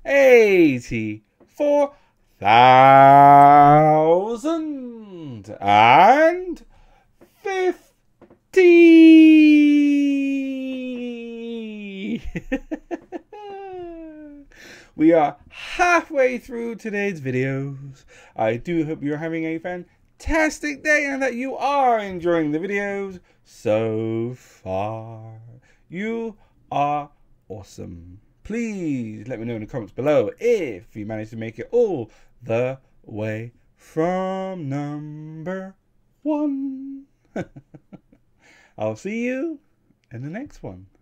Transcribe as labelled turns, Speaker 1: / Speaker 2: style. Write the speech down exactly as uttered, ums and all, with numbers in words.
Speaker 1: eighty-four thousand and fifty. We are halfway through today's videos. I do hope you're having a fantastic day and that you are enjoying the videos so far. You are awesome. Please let me know in the comments below if you managed to make it all the way from number one. I'll see you in the next one.